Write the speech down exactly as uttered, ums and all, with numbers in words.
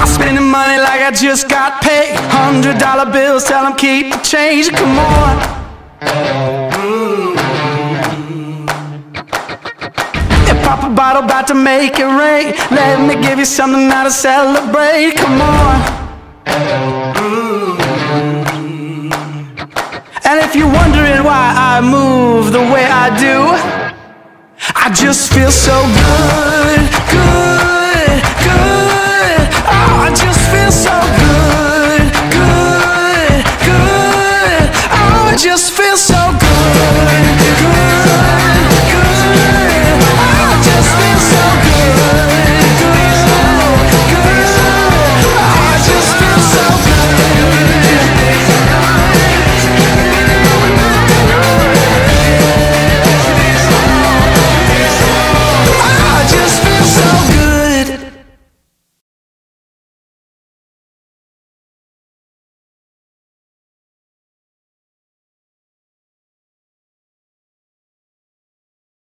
Spending money like I just got paid. Hundred dollar bills, tell them keep the change. Come on. If pop a bottle, about to make it rain. Let me give you something now to celebrate. Come on. And if you're wondering why I move the way I do, I just feel so good.